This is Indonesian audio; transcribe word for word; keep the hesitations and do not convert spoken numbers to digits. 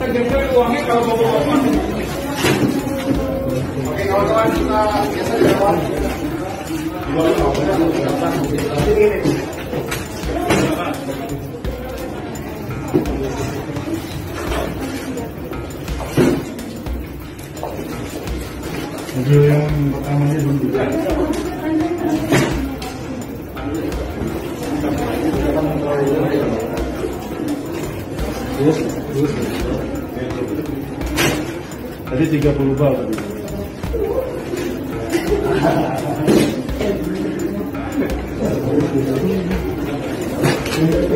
Jemput uangnya kalau mau bawa uang. Oke kawan-kawan, kita biasa di awal. Video yang pertamanya dulu. Terus, terus. Tadi tiga puluh bal tadi.